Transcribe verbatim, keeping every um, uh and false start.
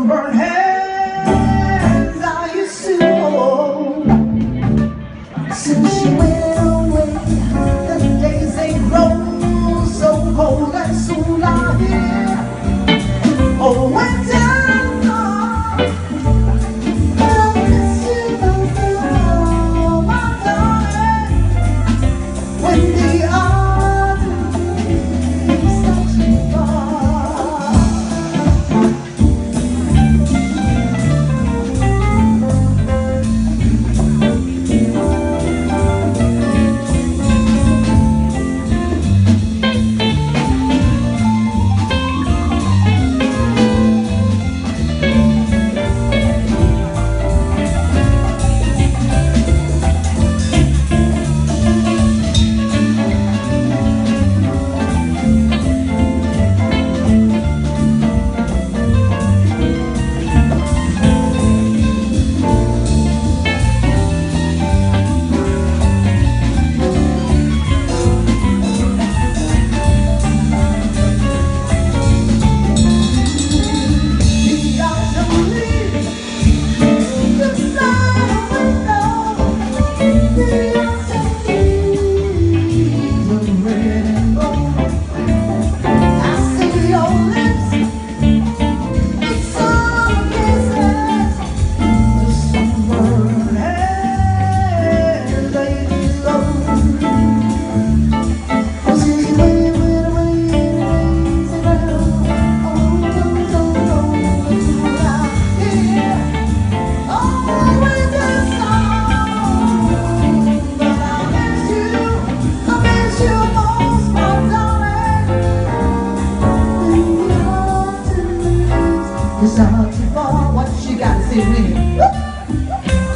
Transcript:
sunburned hands I used to hold. Since she went away, the days they grow so cold, and soon I hear, oh, winter come. But I miss you, my darling, when the autumn starts to fall. It's not too far, what you got to say with me?